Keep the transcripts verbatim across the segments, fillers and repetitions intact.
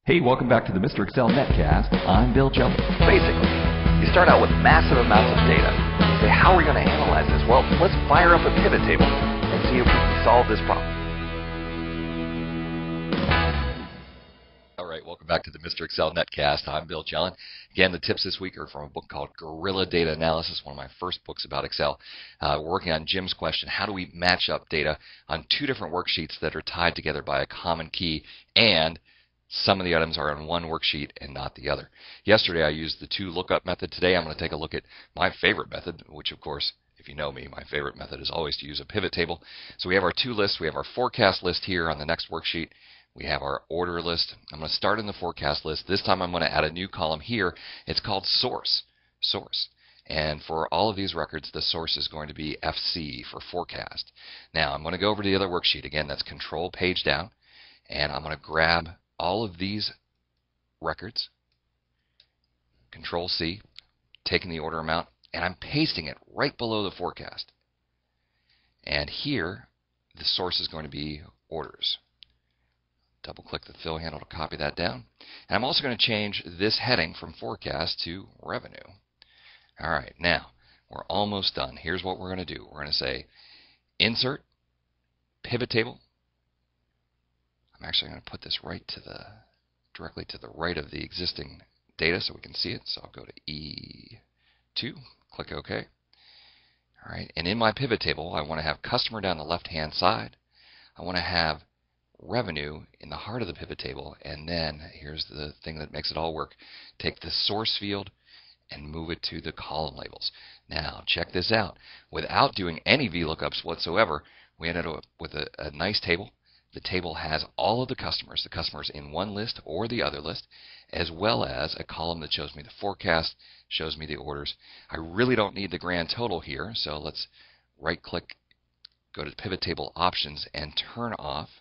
Hey, welcome back to the Mister Excel Netcast. I'm Bill Jelly. Basically, you start out with massive amounts of data. You say, how are we going to analyze this? Well, let's fire up a pivot table and see if we can solve this problem. All right, welcome back to the Mister Excel Netcast. I'm Bill Jelly. Again, the tips this week are from a book called Guerilla Data Analysis, one of my first books about Excel. Uh, we're working on Jim's question, how do we match up data on two different worksheets that are tied together by a common key, and some of the items are on one worksheet and not the other. Yesterday I used the two lookup method. Today I'm going to take a look at my favorite method, which of course, if you know me, my favorite method is always to use a pivot table. So we have our two lists. We have our forecast list here on the next worksheet. We have our order list. I'm going to start in the forecast list. This time I'm going to add a new column here. It's called source. Source. And for all of these records, the source is going to be F C for forecast. Now I'm going to go over to the other worksheet. Again, that's control page down. And I'm going to grab all of these records, control C, taking the order amount, and I'm pasting it right below the forecast. And here, the source is going to be orders. Double click the fill handle to copy that down. And I'm also going to change this heading from forecast to revenue. All right, now we're almost done. Here's what we're going to do. We're going to say insert, pivot table. I'm actually going to put this right to the, directly to the right of the existing data so we can see it. So I'll go to E two, click OK. All right, and in my pivot table, I want to have customer down the left-hand side. I want to have revenue in the heart of the pivot table, and then here's the thing that makes it all work. Take the source field and move it to the column labels. Now, check this out. Without doing any V lookups whatsoever, we ended up with a, a nice table. The table has all of the customers, the customers in one list or the other list, as well as a column that shows me the forecast, shows me the orders. I really don't need the grand total here, so let's right click, go to pivot table options, and turn off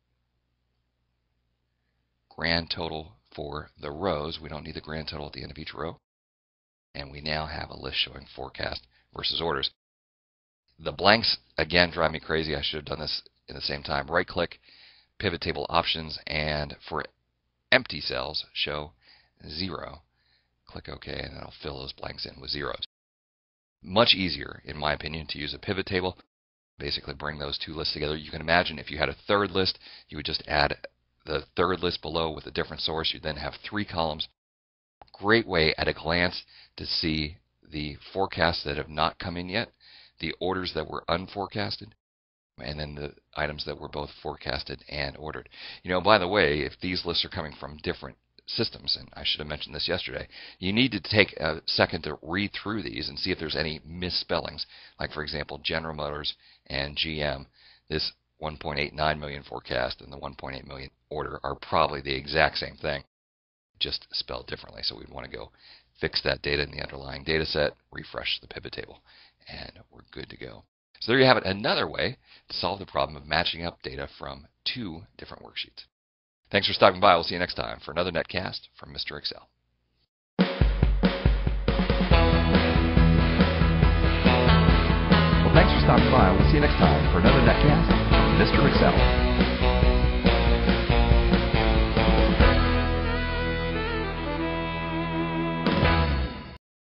grand total for the rows. We don't need the grand total at the end of each row. And we now have a list showing forecast versus orders. The blanks, again, drive me crazy. I should have done this in the same time. Right click, pivot table options, and for empty cells, show zero. Click OK, and it'll fill those blanks in with zeros. Much easier, in my opinion, to use a pivot table. Basically bring those two lists together. You can imagine if you had a third list, you would just add the third list below with a different source. You then have three columns. Great way at a glance to see the forecasts that have not come in yet, the orders that were unforecasted, and then the items that were both forecasted and ordered. You know, by the way, if these lists are coming from different systems, and I should have mentioned this yesterday, you need to take a second to read through these and see if there's any misspellings. Like, for example, General Motors and G M, this one point eight nine million forecast and the one point eight million order are probably the exact same thing, just spelled differently. So we'd want to go fix that data in the underlying data set, refresh the pivot table, and we're good to go. So there you have it, another way to solve the problem of matching up data from two different worksheets. Thanks for stopping by. We'll see you next time for another Netcast from Mister Excel. Well, thanks for stopping by. We'll see you next time for another Netcast from Mister Excel.